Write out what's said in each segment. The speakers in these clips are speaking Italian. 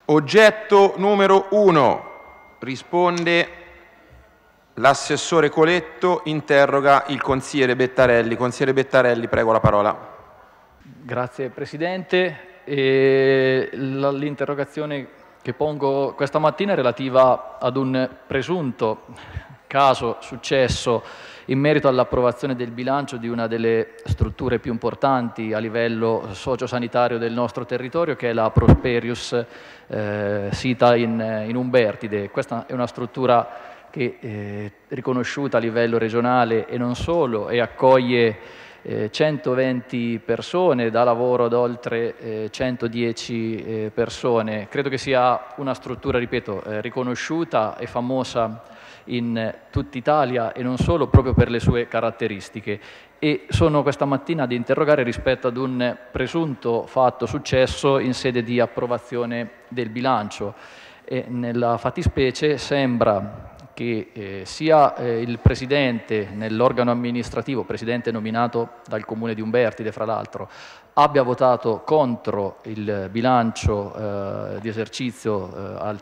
Oggetto numero 1. Risponde l'assessore Coletto, interroga il consigliere Bettarelli. Consigliere Bettarelli, prego la parola. Grazie Presidente. L'interrogazione che pongo questa mattina è relativa ad un presunto caso successo in merito all'approvazione del bilancio di una delle strutture più importanti a livello sociosanitario del nostro territorio, che è la Prosperius, sita in Umbertide. Questa è una struttura che è riconosciuta a livello regionale e non solo, e accoglie 120 persone, dà lavoro ad oltre 110 persone. Credo che sia una struttura, ripeto, riconosciuta e famosa in tutta Italia e non solo, proprio per le sue caratteristiche. E sono questa mattina ad interrogare rispetto ad un presunto fatto successo in sede di approvazione del bilancio. E nella fattispecie sembra che sia il Presidente nell'organo amministrativo, Presidente nominato dal Comune di Umbertide fra l'altro, abbia votato contro il bilancio di esercizio al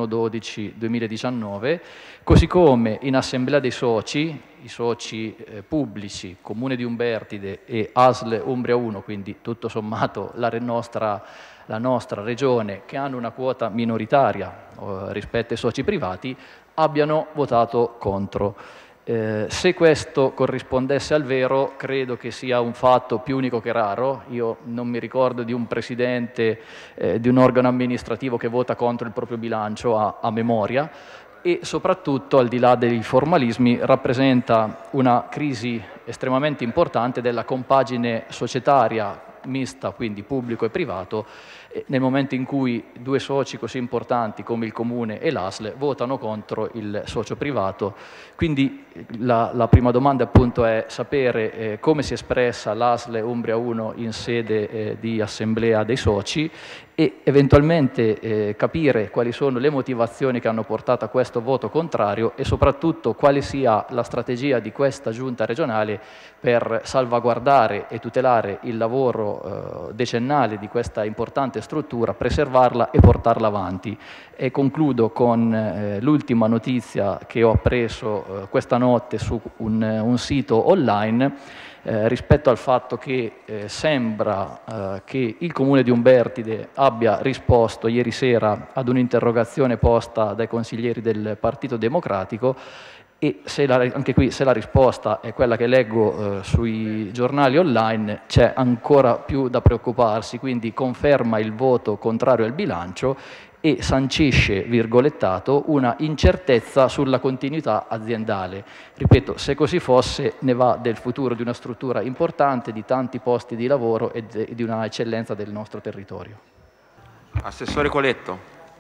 31/12/2019, così come in Assemblea dei soci, i soci pubblici, Comune di Umbertide e ASL Umbria 1, quindi tutto sommato la nostra regione, che hanno una quota minoritaria rispetto ai soci privati, abbiano votato contro. Se questo corrispondesse al vero, credo che sia un fatto più unico che raro. Io non mi ricordo di un presidente di un organo amministrativo che vota contro il proprio bilancio a memoria, e soprattutto, al di là dei formalismi, rappresenta una crisi estremamente importante della compagine societaria mista, quindi pubblico e privato, nel momento in cui due soci così importanti come il Comune e l'ASL votano contro il socio privato. Quindi la prima domanda appunto è sapere come si è espressa l'ASL Umbria 1 in sede di assemblea dei soci, e eventualmente capire quali sono le motivazioni che hanno portato a questo voto contrario, e soprattutto quale sia la strategia di questa giunta regionale per salvaguardare e tutelare il lavoro decennale di questa importante struttura, preservarla e portarla avanti. E concludo con l'ultima notizia che ho appreso questa notte su un sito online, rispetto al fatto che sembra che il Comune di Umbertide abbia risposto ieri sera ad un'interrogazione posta dai consiglieri del Partito Democratico, e anche qui, se la risposta è quella che leggo sui giornali online, c'è ancora più da preoccuparsi. Quindi conferma il voto contrario al bilancio e sancisce, virgolettato, una incertezza sulla continuità aziendale. Ripeto, se così fosse, ne va del futuro di una struttura importante, di tanti posti di lavoro e di una eccellenza del nostro territorio. Assessore Coletto.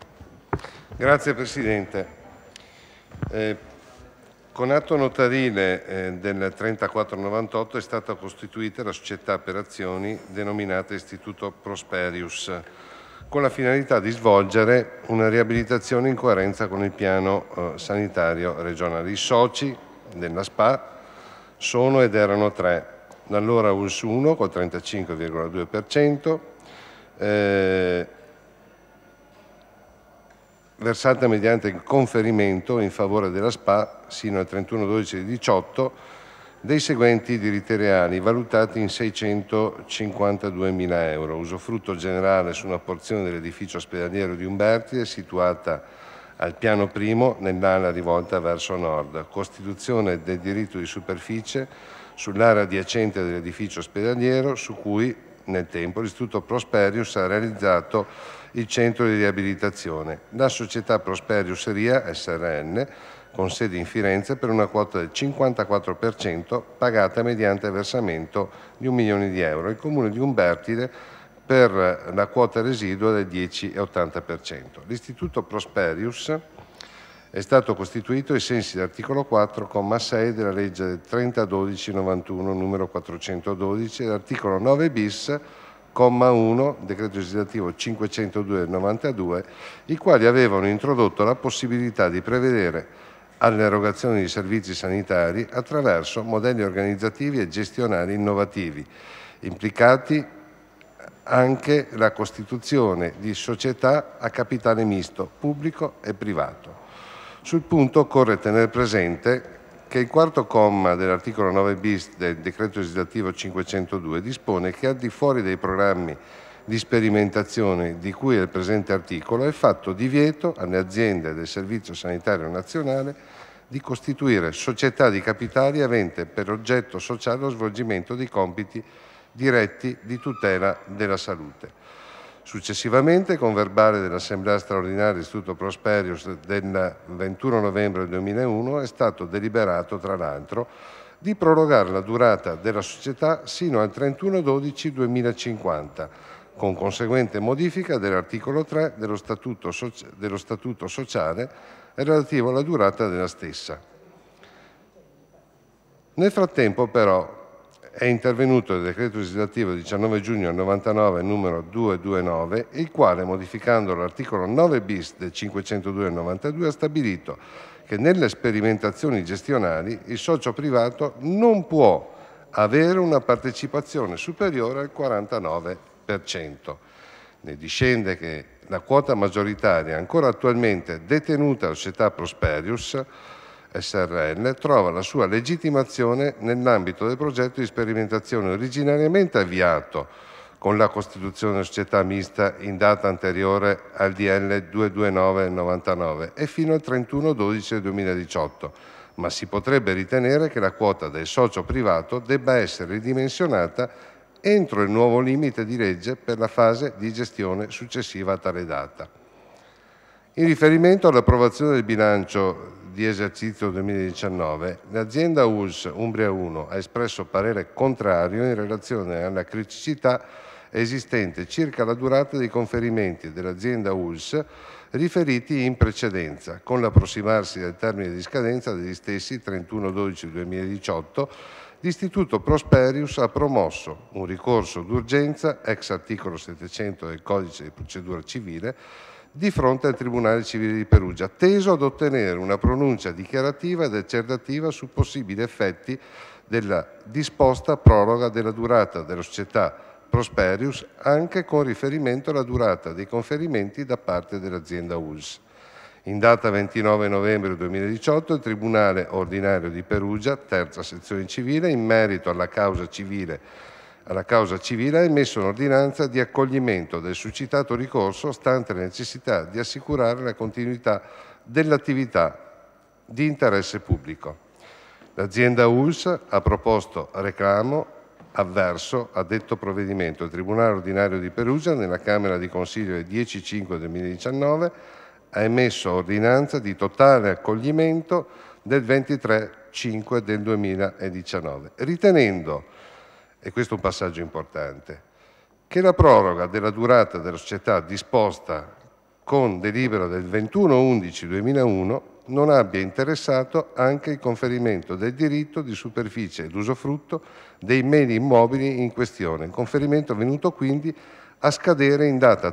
Grazie Presidente. Con atto notarile del 3498 è stata costituita la società per azioni denominata Istituto Prosperius, con la finalità di svolgere una riabilitazione in coerenza con il piano sanitario regionale. I soci della SPA sono ed erano 3, da allora ULS 1 col 35,2%, versata mediante il conferimento in favore della SPA sino al 31/12/18 dei seguenti diritti reali valutati in 652.000 euro: usufrutto generale su una porzione dell'edificio ospedaliero di Umbertide situata al piano primo nell'ala rivolta verso nord, costituzione del diritto di superficie sull'area adiacente dell'edificio ospedaliero su cui nel tempo l'Istituto Prosperius ha realizzato il centro di riabilitazione, la società Prosperius RIA SRL, con sede in Firenze, per una quota del 54% pagata mediante versamento di 1 milione di euro, il Comune di Umbertide per la quota residua del 10,80%. L'Istituto Prosperius è stato costituito ai sensi dell'articolo 4,6 della legge del 30/12/91 numero 412 e dell'articolo 9 bis comma 1, decreto legislativo 502 del 92, i quali avevano introdotto la possibilità di prevedere all'erogazione di servizi sanitari attraverso modelli organizzativi e gestionali innovativi, implicati anche la costituzione di società a capitale misto, pubblico e privato. Sul punto occorre tenere presente che il quarto comma dell'articolo 9 bis del decreto legislativo 502 dispone che al di fuori dei programmi di sperimentazione di cui è il presente articolo è fatto divieto alle aziende del Servizio Sanitario Nazionale di costituire società di capitali avente per oggetto sociale lo svolgimento di compiti diretti di tutela della salute. Successivamente, con verbale dell'Assemblea straordinaria dell'Istituto Prosperius del 21 novembre 2001, è stato deliberato, tra l'altro, di prorogare la durata della società sino al 31/12/2050, con conseguente modifica dell'articolo 3 dello Statuto sociale relativo alla durata della stessa. Nel frattempo, però, è intervenuto il decreto legislativo 19 giugno 99 numero 229, il quale, modificando l'articolo 9 bis del 502 del 92, ha stabilito che nelle sperimentazioni gestionali il socio privato non può avere una partecipazione superiore al 49%. Ne discende che la quota maggioritaria ancora attualmente detenuta dalla società Prosperius SRL trova la sua legittimazione nell'ambito del progetto di sperimentazione originariamente avviato con la costituzione della società mista in data anteriore al DL 229 del 99 e fino al 31/12/2018, ma si potrebbe ritenere che la quota del socio privato debba essere ridimensionata entro il nuovo limite di legge per la fase di gestione successiva a tale data. In riferimento all'approvazione del bilancio di esercizio 2019, l'azienda ULSS Umbria 1 ha espresso parere contrario in relazione alla criticità esistente circa la durata dei conferimenti dell'azienda ULSS riferiti in precedenza, con l'approssimarsi del termine di scadenza degli stessi 31/12/2018. L'Istituto Prosperius ha promosso un ricorso d'urgenza, ex articolo 700 del Codice di procedura civile, di fronte al Tribunale Civile di Perugia, teso ad ottenere una pronuncia dichiarativa ed accertativa su possibili effetti della disposta proroga della durata della società Prosperius, anche con riferimento alla durata dei conferimenti da parte dell'azienda ULSS. In data 29 novembre 2018 il Tribunale Ordinario di Perugia, terza sezione civile, in merito alla causa civile ha emesso un'ordinanza di accoglimento del succitato ricorso, stante la necessità di assicurare la continuità dell'attività di interesse pubblico. L'azienda ULSS ha proposto reclamo avverso a detto provvedimento. Il Tribunale Ordinario di Perugia, nella Camera di Consiglio del 10/5 2019, ha emesso ordinanza di totale accoglimento del 23/5 del 2019, ritenendo, e questo è un passaggio importante, che la proroga della durata della società disposta con delibera del 21/11/2001 non abbia interessato anche il conferimento del diritto di superficie ed usufrutto dei beni immobili in questione, conferimento venuto quindi a scadere in data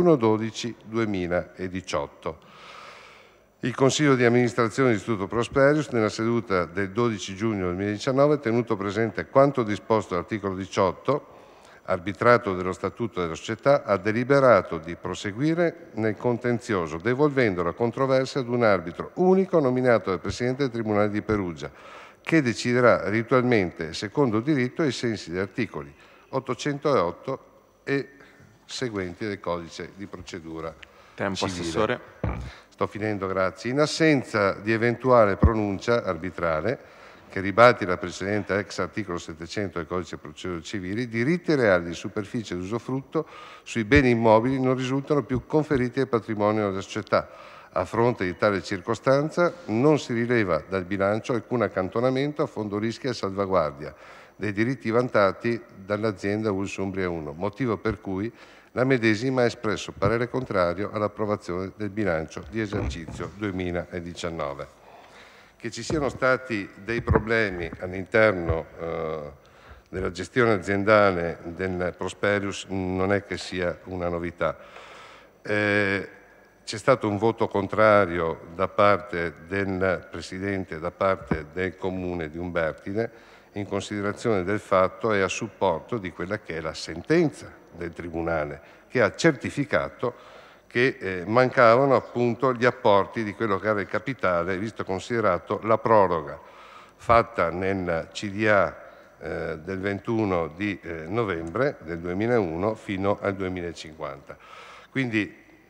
31/12/2018. Il Consiglio di amministrazione dell'Istituto Prosperius, nella seduta del 12 giugno 2019, tenuto presente quanto disposto dall'articolo 18, arbitrato dello Statuto della società, ha deliberato di proseguire nel contenzioso, devolvendo la controversia ad un arbitro unico nominato dal Presidente del Tribunale di Perugia, che deciderà ritualmente secondo diritto ai sensi degli articoli 808 e seguenti del Codice di procedura Tempo, civile. Assessore. Sto finendo, grazie. In assenza di eventuale pronuncia arbitrale che ribatti la precedente ex articolo 700 del Codice di procedura civile, i diritti reali di superficie ed usufrutto sui beni immobili non risultano più conferiti al patrimonio della società. A fronte di tale circostanza non si rileva dal bilancio alcun accantonamento a fondo rischi e salvaguardia dei diritti vantati dall'azienda ULSS Umbria 1, motivo per cui la medesima ha espresso parere contrario all'approvazione del bilancio di esercizio 2019. Che ci siano stati dei problemi all'interno della gestione aziendale del Prosperius non è che sia una novità. C'è stato un voto contrario da parte del Presidente e da parte del Comune di Umbertide. in considerazione del fatto e a supporto di quella che è la sentenza del Tribunale, che ha certificato che mancavano appunto gli apporti di quello che era il capitale, visto considerato la proroga fatta nel CDA del 21 di novembre del 2001 fino al 2050. Quindi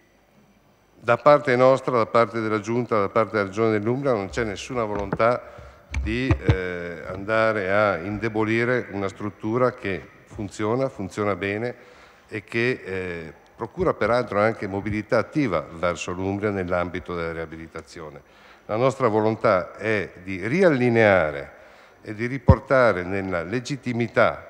da parte nostra, da parte della Giunta, da parte della Regione dell'Umbria non c'è nessuna volontà di andare a indebolire una struttura che funziona bene e che procura peraltro anche mobilità attiva verso l'Umbria nell'ambito della riabilitazione. La nostra volontà è di riallineare e di riportare nella legittimità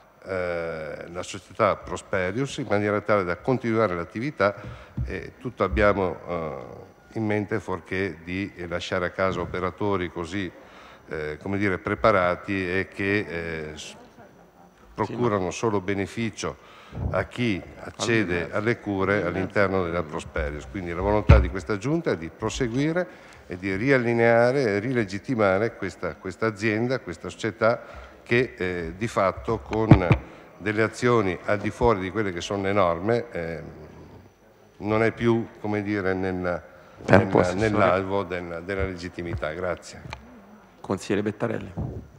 la società Prosperius in maniera tale da continuare l'attività e tutto abbiamo in mente fuorché di lasciare a casa operatori così come dire, preparati e che procurano solo beneficio a chi accede alle cure all'interno della Prosperius. Quindi la volontà di questa Giunta è di proseguire e di riallineare e rilegittimare questa azienda, questa società che di fatto con delle azioni al di fuori di quelle che sono le norme non è più, come dire, nell'alvo della legittimità. Grazie. Consigliere Bettarelli.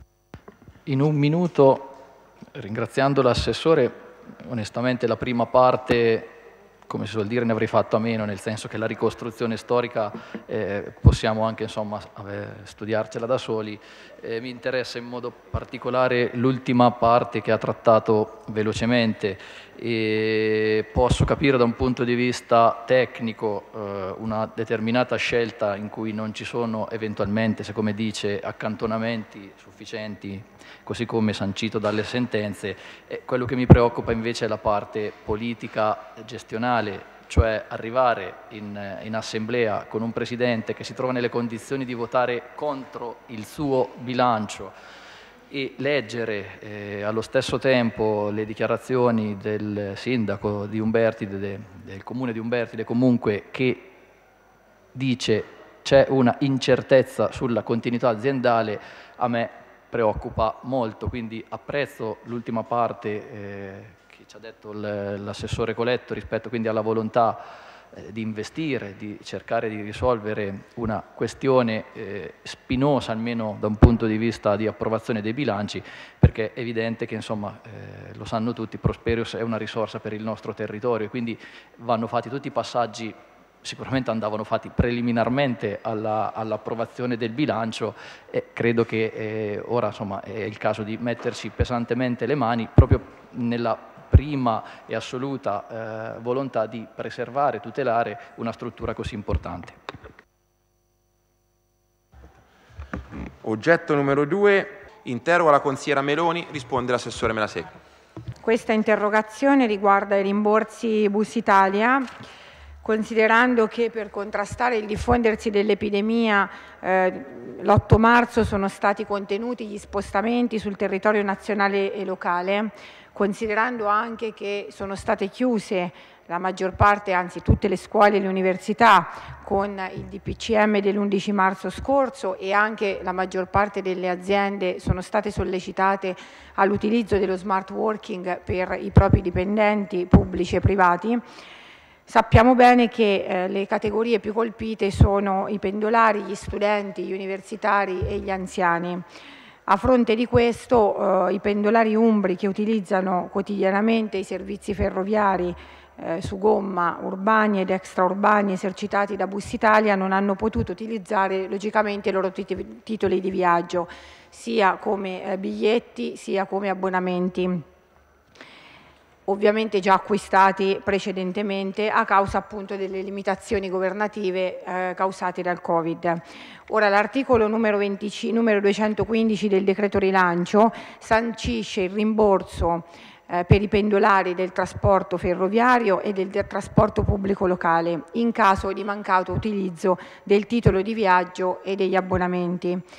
In un minuto, ringraziando l'assessore, onestamente la prima parte, come si suol dire, ne avrei fatto a meno, nel senso che la ricostruzione storica possiamo anche insomma studiarcela da soli. Mi interessa in modo particolare l'ultima parte che ha trattato velocemente e posso capire da un punto di vista tecnico una determinata scelta in cui non ci sono eventualmente, se come dice, accantonamenti sufficienti, così come sancito dalle sentenze. Quello che mi preoccupa invece è la parte politica gestionale, cioè arrivare in assemblea con un presidente che si trova nelle condizioni di votare contro il suo bilancio e leggere allo stesso tempo le dichiarazioni del sindaco di Umbertide, del comune di Umbertide comunque, che dice c'è una incertezza sulla continuità aziendale, a me preoccupa molto. Quindi apprezzo l'ultima parte che ci ha detto l'assessore Coletto rispetto quindi alla volontà di investire, di cercare di risolvere una questione spinosa almeno da un punto di vista di approvazione dei bilanci, perché è evidente che insomma lo sanno tutti, Prosperius è una risorsa per il nostro territorio e quindi vanno fatti tutti i passaggi, sicuramente andavano fatti preliminarmente all'approvazione del bilancio e credo che ora insomma è il caso di metterci pesantemente le mani proprio nella prima e assoluta volontà di preservare, tutelare una struttura così importante. Oggetto numero 2, interroga la consigliera Meloni, risponde l'assessore Melasecchi. Questa interrogazione riguarda i rimborsi Bus Italia. Considerando che per contrastare il diffondersi dell'epidemia l'8 marzo sono stati contenuti gli spostamenti sul territorio nazionale e locale, considerando anche che sono state chiuse la maggior parte, anzi tutte le scuole e le università con il DPCM dell'11 marzo scorso e anche la maggior parte delle aziende sono state sollecitate all'utilizzo dello smart working per i propri dipendenti pubblici e privati, sappiamo bene che le categorie più colpite sono i pendolari, gli studenti, gli universitari e gli anziani. A fronte di questo, i pendolari umbri che utilizzano quotidianamente i servizi ferroviari su gomma urbani ed extraurbani esercitati da Bus Italia non hanno potuto utilizzare logicamente i loro titoli di viaggio, sia come biglietti sia come abbonamenti, ovviamente già acquistati precedentemente a causa appunto delle limitazioni governative causate dal Covid. Ora l'articolo numero 215 del decreto rilancio sancisce il rimborso per i pendolari del trasporto ferroviario e del trasporto pubblico locale in caso di mancato utilizzo del titolo di viaggio e degli abbonamenti.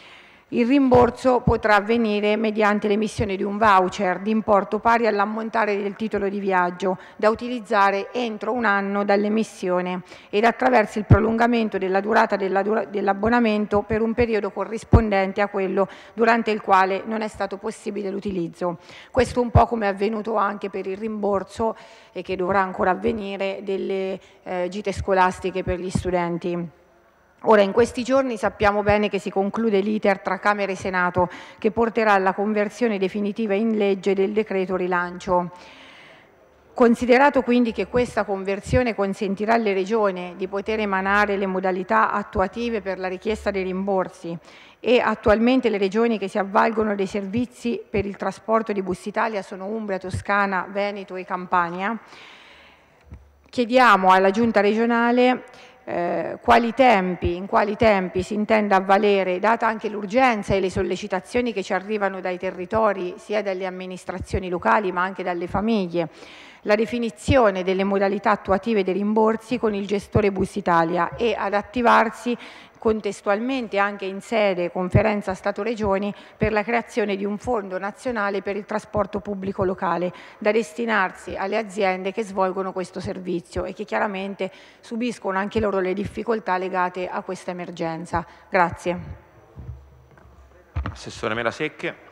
Il rimborso potrà avvenire mediante l'emissione di un voucher di importo pari all'ammontare del titolo di viaggio da utilizzare entro un anno dall'emissione ed attraverso il prolungamento della durata dell'abbonamento per un periodo corrispondente a quello durante il quale non è stato possibile l'utilizzo. Questo un po' come è avvenuto anche per il rimborso e che dovrà ancora avvenire delle gite scolastiche per gli studenti. Ora, in questi giorni sappiamo bene che si conclude l'iter tra Camera e Senato che porterà alla conversione definitiva in legge del decreto rilancio. Considerato quindi che questa conversione consentirà alle Regioni di poter emanare le modalità attuative per la richiesta dei rimborsi e attualmente le Regioni che si avvalgono dei servizi per il trasporto di Bus Italia sono Umbria, Toscana, Veneto e Campania, chiediamo alla Giunta regionale in quali tempi si intenda avvalere, data anche l'urgenza e le sollecitazioni che ci arrivano dai territori, sia dalle amministrazioni locali ma anche dalle famiglie, la definizione delle modalità attuative dei rimborsi con il gestore Bus Italia e ad attivarsi contestualmente anche in sede conferenza Stato-Regioni per la creazione di un fondo nazionale per il trasporto pubblico locale da destinarsi alle aziende che svolgono questo servizio e che chiaramente subiscono anche loro le difficoltà legate a questa emergenza. Grazie. Assessore Melasecche.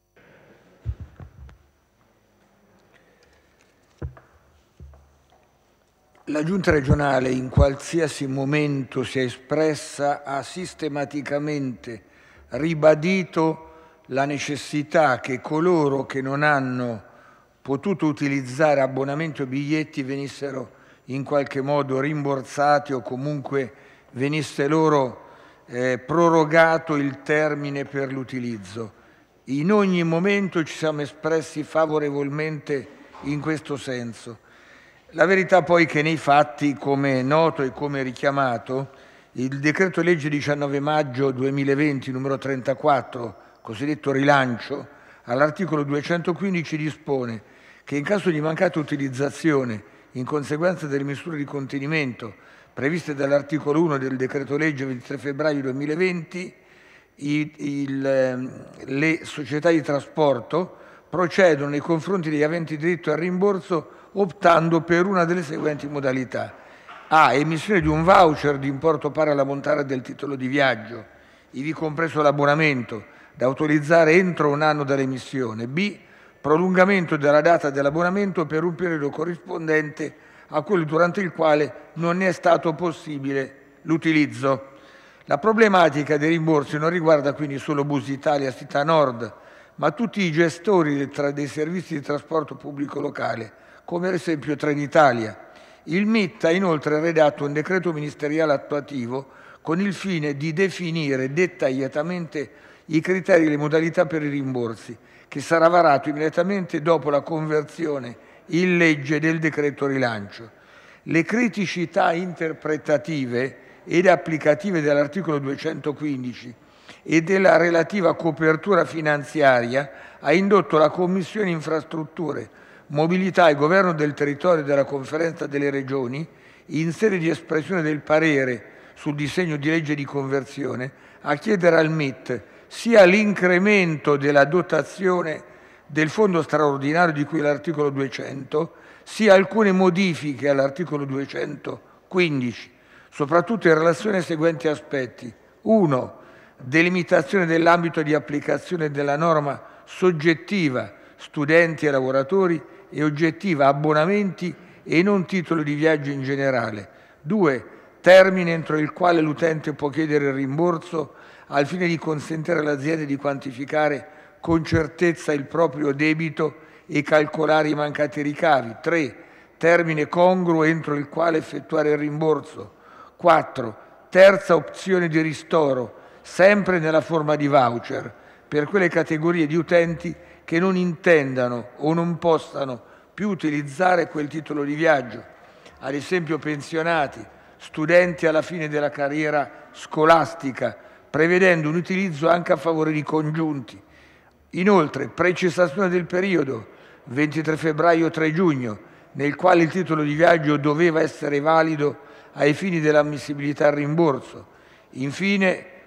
La Giunta regionale in qualsiasi momento si è espressa, ha sistematicamente ribadito la necessità che coloro che non hanno potuto utilizzare abbonamento e biglietti venissero in qualche modo rimborsati o comunque venisse loro prorogato il termine per l'utilizzo. In ogni momento ci siamo espressi favorevolmente in questo senso. La verità poi è che nei fatti, come è noto e come richiamato, il decreto legge 19 maggio 2020 numero 34, cosiddetto rilancio, all'articolo 215 dispone che in caso di mancata utilizzazione in conseguenza delle misure di contenimento previste dall'articolo 1 del decreto legge 23 febbraio 2020, le società di trasporto procedono nei confronti degli aventi diritto al rimborso optando per una delle seguenti modalità: A. Emissione di un voucher di importo pari all'ammontare del titolo di viaggio, ivi compreso l'abbonamento, da utilizzare entro un anno dall'emissione. B. Prolungamento della data dell'abbonamento per un periodo corrispondente a quello durante il quale non è stato possibile l'utilizzo. La problematica dei rimborsi non riguarda quindi solo Bus Italia Città Nord, ma tutti i gestori dei servizi di trasporto pubblico locale, come ad esempio Trenitalia. Il MIT ha inoltre redatto un decreto ministeriale attuativo con il fine di definire dettagliatamente i criteri e le modalità per i rimborsi, che sarà varato immediatamente dopo la conversione in legge del decreto rilancio. Le criticità interpretative ed applicative dell'articolo 215 e della relativa copertura finanziaria ha indotto la Commissione Infrastrutture, Mobilità e Governo del Territorio della Conferenza delle Regioni, in sede di espressione del parere sul disegno di legge di conversione, a chiedere al MIT sia l'incremento della dotazione del fondo straordinario di cui l'articolo 200, sia alcune modifiche all'articolo 215, soprattutto in relazione ai seguenti aspetti. 1. Delimitazione dell'ambito di applicazione della norma soggettiva studenti e lavoratori e oggettiva abbonamenti e non titolo di viaggio in generale. 2. Termine entro il quale l'utente può chiedere il rimborso al fine di consentire all'azienda di quantificare con certezza il proprio debito e calcolare i mancati ricavi. 3. Termine congruo entro il quale effettuare il rimborso. 4. Terza opzione di ristoro, sempre nella forma di voucher, per quelle categorie di utenti che non intendano o non possano più utilizzare quel titolo di viaggio, ad esempio pensionati, studenti alla fine della carriera scolastica, prevedendo un utilizzo anche a favore di congiunti. Inoltre, precisazione del periodo 23 febbraio-3 giugno, nel quale il titolo di viaggio doveva essere valido ai fini dell'ammissibilità al rimborso. Infine,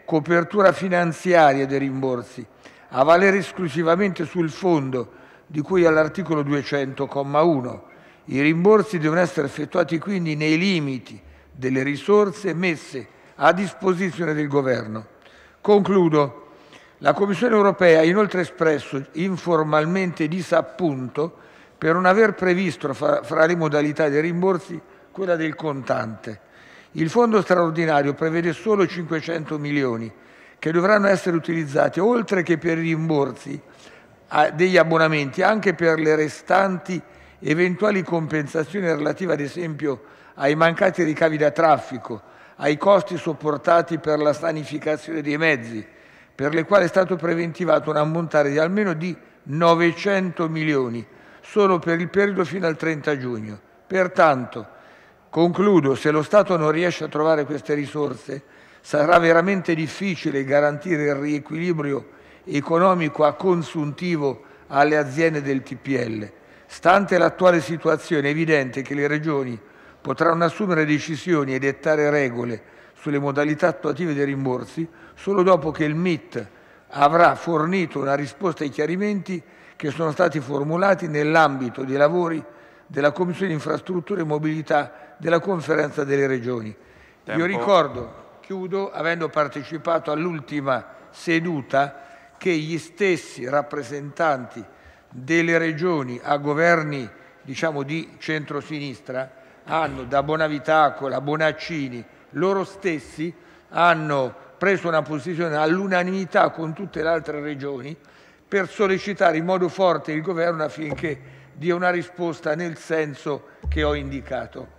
copertura finanziaria dei rimborsi, a valere esclusivamente sul fondo di cui all'articolo 200, comma 1. I rimborsi devono essere effettuati quindi nei limiti delle risorse messe a disposizione del Governo. Concludo. La Commissione europea ha inoltre espresso informalmente disappunto per non aver previsto fra le modalità dei rimborsi quella del contante. Il fondo straordinario prevede solo 500 milioni che dovranno essere utilizzati, oltre che per i rimborsi degli abbonamenti, anche per le restanti eventuali compensazioni relative ad esempio ai mancati ricavi da traffico, ai costi sopportati per la sanificazione dei mezzi, per le quali è stato preventivato un ammontare di almeno di 900 milioni solo per il periodo fino al 30 giugno. Pertanto, concludo, se lo Stato non riesce a trovare queste risorse, sarà veramente difficile garantire il riequilibrio economico a consuntivo alle aziende del TPL. Stante l'attuale situazione, è evidente che le Regioni potranno assumere decisioni e dettare regole sulle modalità attuative dei rimborsi solo dopo che il MIT avrà fornito una risposta ai chiarimenti che sono stati formulati nell'ambito dei lavori della Commissione Infrastrutture e Mobilità della Conferenza delle Regioni. Tempo. Io ricordo, chiudo, avendo partecipato all'ultima seduta, che gli stessi rappresentanti delle regioni a governi, diciamo, di centrosinistra hanno, da Bonavitacco a Bonaccini, loro stessi hanno preso una posizione all'unanimità con tutte le altre regioni per sollecitare in modo forte il governo affinché dia una risposta nel senso che ho indicato.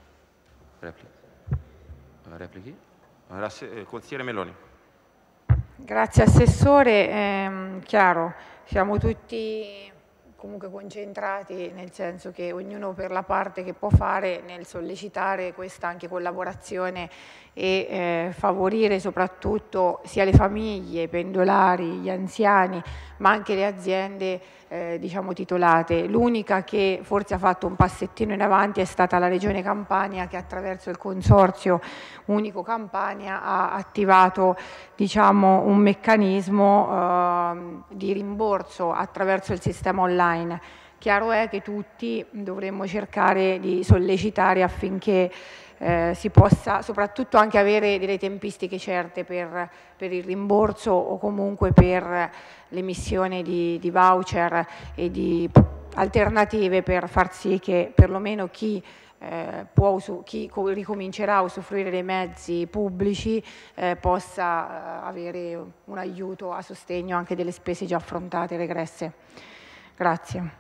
Replichi? Consigliere Meloni. Grazie Assessore, chiaro, siamo tutti comunque concentrati, nel senso che ognuno per la parte che può fare nel sollecitare questa anche collaborazione e favorire soprattutto sia le famiglie, i pendolari, gli anziani, ma anche le aziende diciamo titolate. L'unica che forse ha fatto un passettino in avanti è stata la Regione Campania, che attraverso il Consorzio Unico Campania ha attivato diciamo un meccanismo di rimborso attraverso il sistema online. Chiaro è che tutti dovremmo cercare di sollecitare affinché si possa soprattutto anche avere delle tempistiche certe per il rimborso o comunque per l'emissione di voucher e di alternative per far sì che perlomeno chi ricomincerà a usufruire dei mezzi pubblici possa avere un aiuto a sostegno anche delle spese già affrontate, regresse. Grazie.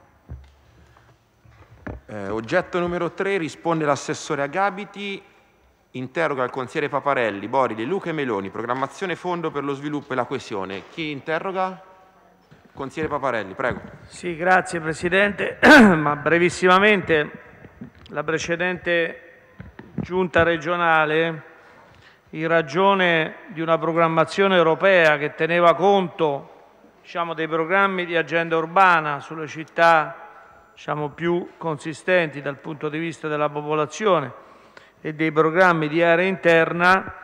Oggetto numero 3, risponde l'assessore Agabiti, interroga il consigliere Paparelli, Borili, Luca e Meloni, programmazione fondo per lo sviluppo e la coesione. Chi interroga? Consigliere Paparelli, prego. Sì, grazie Presidente, ma brevissimamente la precedente giunta regionale, in ragione di una programmazione europea che teneva conto diciamo, dei programmi di agenda urbana sulle città diciamo, più consistenti dal punto di vista della popolazione e dei programmi di area interna,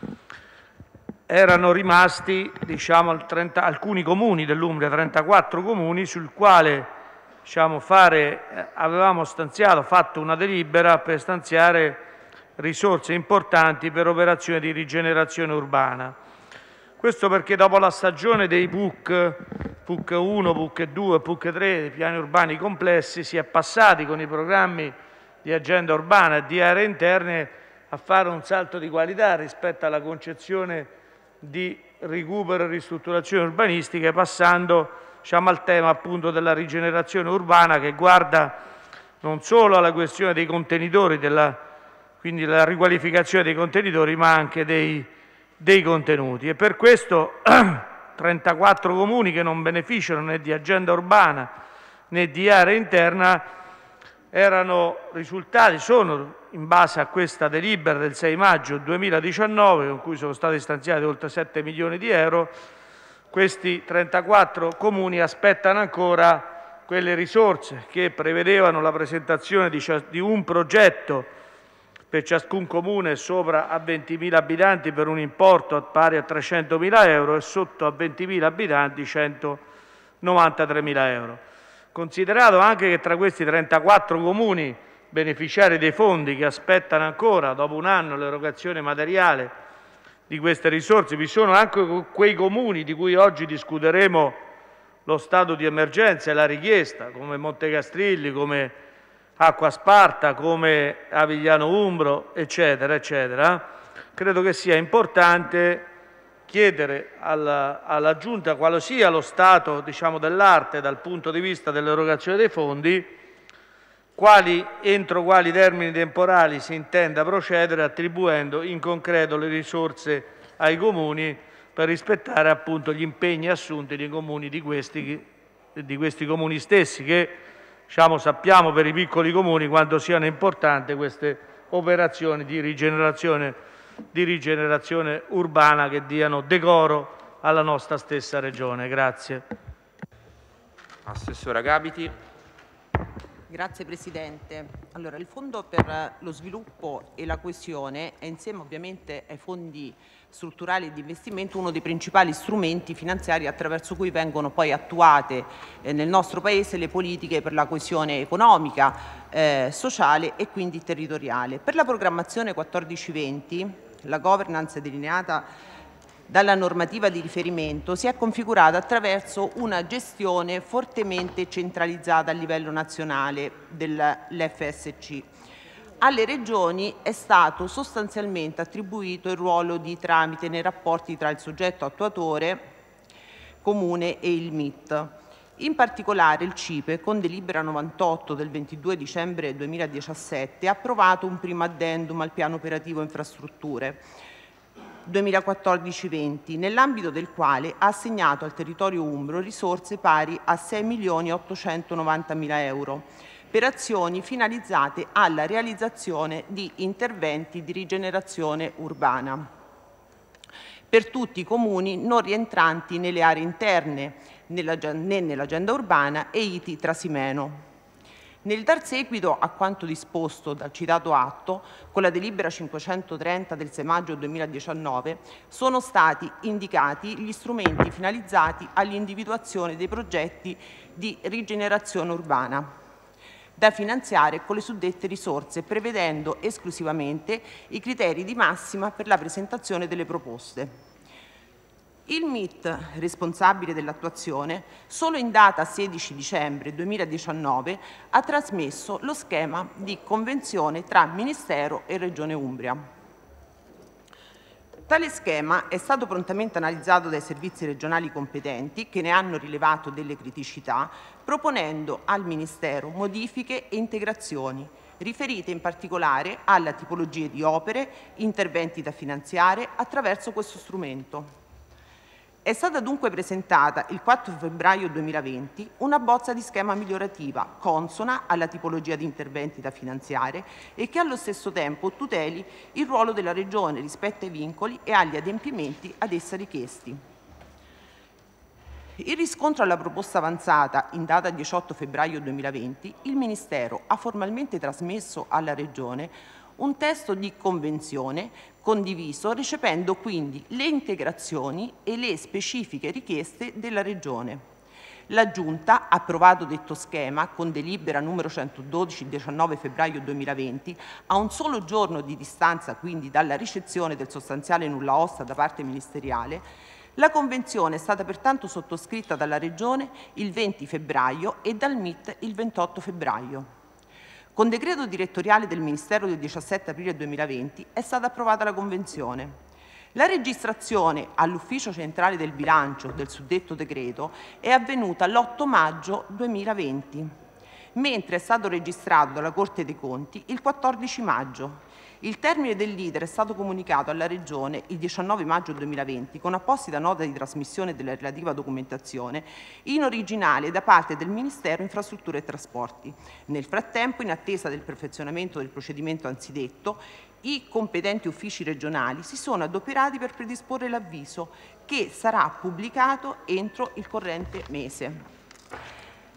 erano rimasti diciamo, alcuni comuni dell'Umbria, 34 comuni, sul quale diciamo, avevamo fatto una delibera per stanziare risorse importanti per operazioni di rigenerazione urbana. Questo perché dopo la stagione dei PUC 1, PUC 2, PUC 3, dei piani urbani complessi, si è passati con i programmi di agenda urbana e di aree interne a fare un salto di qualità rispetto alla concezione di recupero e ristrutturazione urbanistica, passando diciamo, al tema appunto della rigenerazione urbana, che guarda non solo alla questione dei contenitori, quindi la riqualificazione dei contenitori, ma anche dei contenuti. E per questo 34 comuni che non beneficiano né di agenda urbana né di area interna sono in base a questa delibera del 6 maggio 2019, con cui sono stati stanziati oltre 7 milioni di euro. Questi 34 comuni aspettano ancora quelle risorse che prevedevano la presentazione di un progetto per ciascun comune sopra a 20.000 abitanti per un importo pari a 300.000 euro e sotto a 20.000 abitanti 193.000 euro. Considerato anche che tra questi 34 comuni beneficiari dei fondi che aspettano ancora, dopo un anno, l'erogazione materiale di queste risorse, vi sono anche quei comuni di cui oggi discuteremo lo stato di emergenza e la richiesta, come Montecastrilli, come Acquasparta, come Avigliano Umbro, eccetera, eccetera. Credo che sia importante chiedere alla Giunta quale sia lo stato, diciamo, dell'arte dal punto di vista dell'erogazione dei fondi, entro quali termini temporali si intenda procedere attribuendo in concreto le risorse ai comuni per rispettare appunto gli impegni assunti nei comuni di questi comuni stessi, che diciamo, sappiamo per i piccoli comuni quanto siano importanti queste operazioni di rigenerazione urbana che diano decoro alla nostra stessa Regione. Grazie. Assessora Gabiti. Grazie Presidente. Allora, il Fondo per lo sviluppo e la coesione è, insieme ovviamente ai fondi strutturali di investimento, uno dei principali strumenti finanziari attraverso cui vengono poi attuate nel nostro Paese le politiche per la coesione economica, sociale e quindi territoriale. Per la programmazione 14-20, la governance delineata dalla normativa di riferimento si è configurata attraverso una gestione fortemente centralizzata a livello nazionale dell'FSC. Alle regioni è stato sostanzialmente attribuito il ruolo di tramite nei rapporti tra il soggetto attuatore, comune e il MIT. In particolare il CIPE, con delibera 98 del 22 dicembre 2017, ha approvato un primo addendum al piano operativo infrastrutture 2014-20, nell'ambito del quale ha assegnato al territorio umbro risorse pari a 6.890.000 euro per azioni finalizzate alla realizzazione di interventi di rigenerazione urbana per tutti i comuni non rientranti nelle aree interne né nell'agenda urbana e ITI Trasimeno. Nel dar seguito a quanto disposto dal citato atto, con la delibera 530 del 6 maggio 2019, sono stati indicati gli strumenti finalizzati all'individuazione dei progetti di rigenerazione urbana da finanziare con le suddette risorse, prevedendo esclusivamente i criteri di massima per la presentazione delle proposte. Il MIT, responsabile dell'attuazione, solo in data 16 dicembre 2019 ha trasmesso lo schema di convenzione tra Ministero e Regione Umbria. Tale schema è stato prontamente analizzato dai servizi regionali competenti, che ne hanno rilevato delle criticità, proponendo al Ministero modifiche e integrazioni, riferite in particolare alla tipologia di opere, interventi da finanziare attraverso questo strumento. È stata dunque presentata il 4 febbraio 2020 una bozza di schema migliorativa consona alla tipologia di interventi da finanziare e che allo stesso tempo tuteli il ruolo della Regione rispetto ai vincoli e agli adempimenti ad essa richiesti. In riscontro alla proposta avanzata in data 18 febbraio 2020, il Ministero ha formalmente trasmesso alla Regione un testo di convenzione condiviso, recependo quindi le integrazioni e le specifiche richieste della Regione. La Giunta ha approvato detto schema con delibera numero 112 il 19 febbraio 2020, a un solo giorno di distanza quindi dalla ricezione del sostanziale nulla osta da parte ministeriale. La convenzione è stata pertanto sottoscritta dalla Regione il 20 febbraio e dal MIT il 28 febbraio. Con decreto direttoriale del Ministero del 17 aprile 2020 è stata approvata la Convenzione. La registrazione all'Ufficio Centrale del Bilancio del suddetto decreto è avvenuta l'8 maggio 2020, mentre è stato registrato dalla Corte dei Conti il 14 maggio. Il termine dell'iter è stato comunicato alla Regione il 19 maggio 2020 con apposita nota di trasmissione della relativa documentazione in originale da parte del Ministero Infrastrutture e Trasporti. Nel frattempo, in attesa del perfezionamento del procedimento anzidetto, i competenti uffici regionali si sono adoperati per predisporre l'avviso che sarà pubblicato entro il corrente mese.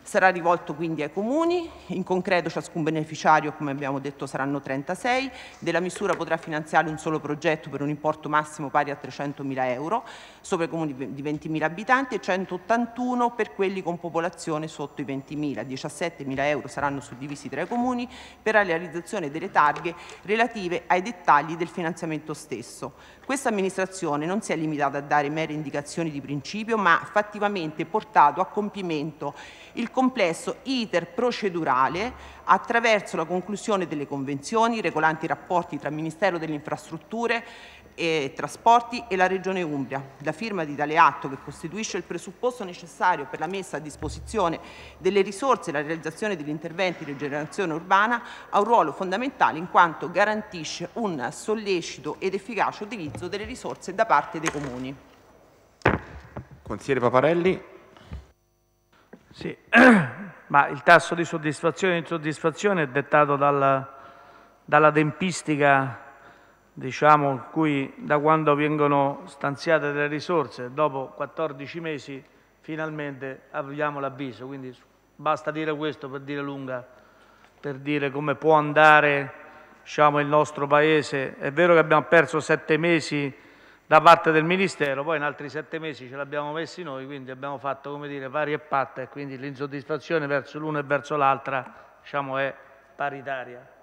Sarà rivolto quindi ai comuni, in concreto ciascun beneficiario, come abbiamo detto, saranno 36, della misura potrà finanziare un solo progetto per un importo massimo pari a 300.000 euro, sopra i comuni di 20.000 abitanti e 181 per quelli con popolazione sotto i 20.000, 17.000 euro saranno suddivisi tra i comuni per la realizzazione delle targhe relative ai dettagli del finanziamento stesso. Questa amministrazione non si è limitata a dare mere indicazioni di principio, ma ha fattivamente portato a compimento il complesso iter procedurale attraverso la conclusione delle convenzioni regolanti i rapporti tra il Ministero delle Infrastrutture e Trasporti e la Regione Umbria. La firma di tale atto, che costituisce il presupposto necessario per la messa a disposizione delle risorse e la realizzazione degli interventi di rigenerazione urbana, ha un ruolo fondamentale in quanto garantisce un sollecito ed efficace utilizzo delle risorse da parte dei comuni. Consigliere Paparelli. Sì, ma il tasso di soddisfazione e insoddisfazione è dettato dalla tempistica, diciamo, da quando vengono stanziate delle risorse. Dopo 14 mesi finalmente abbiamo l'avviso, quindi basta dire questo per dire lunga, per dire come può andare, diciamo, il nostro Paese. È vero che abbiamo perso 7 mesi da parte del Ministero, poi in altri 7 mesi ce l'abbiamo messi noi, quindi abbiamo fatto, come dire, pari e patta, e quindi l'insoddisfazione verso l'uno e verso l'altra, diciamo, è paritaria.